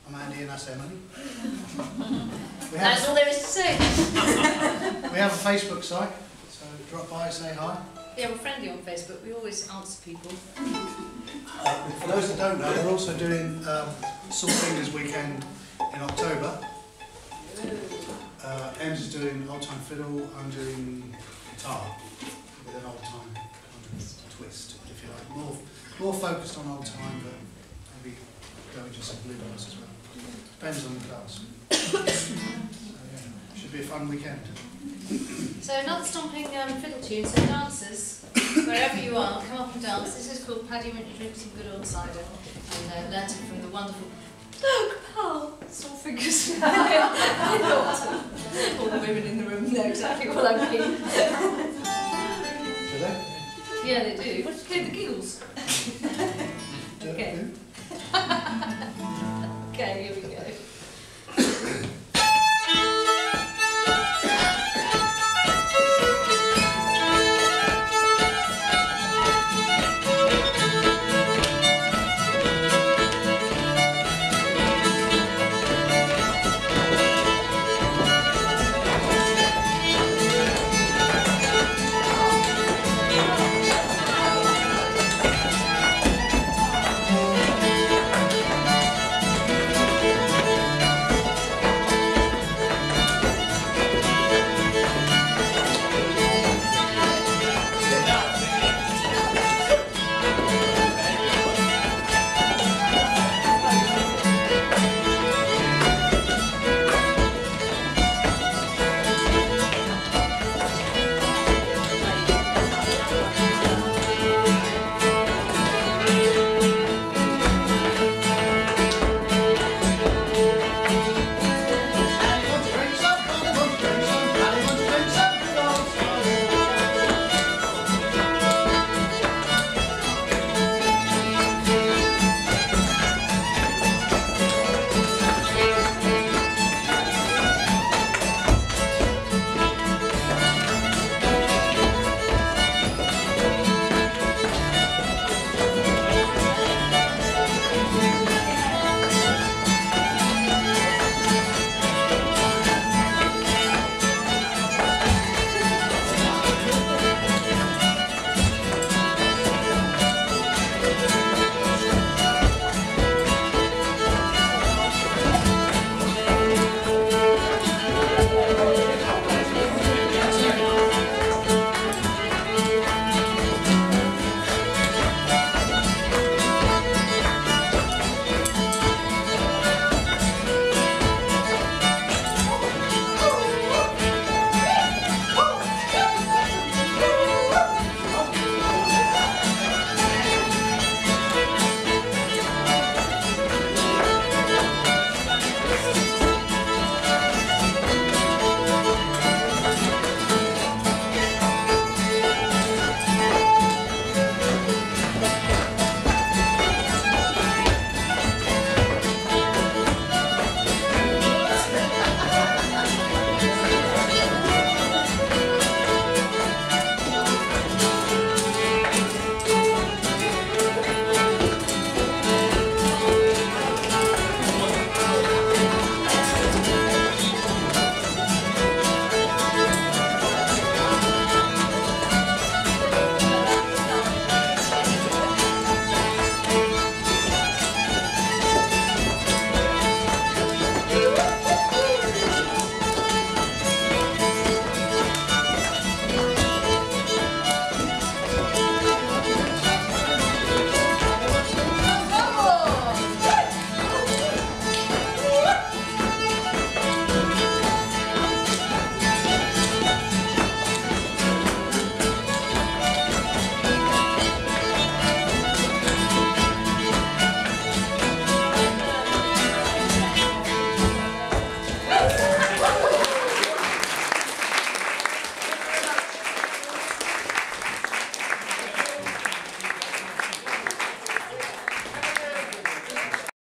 I'm Andy and that's Emily. That's all there is to say. We have a Facebook site, so drop by, say hi. Yeah, we're friendly on Facebook. We always answer people. For those that don't know, we're also doing Salt Fingers Weekend in October. Em's is doing Oldtime fiddle, I'm doing guitar with an Oldtime kind of twist, if you like. More focused on Oldtime, but maybe going to some bluegrass as well. Depends on the class. So, yeah, should be a fun weekend. So another stomping fiddle tune, so dancers, wherever you are, come up and dance. This is called Paddy went to drink some good old cider and learnt it from the wonderful Salt Fingers. All the women in the room know exactly what I mean. Do they? Yeah, they do. What did you call the giggles? Okay. Okay, here we go.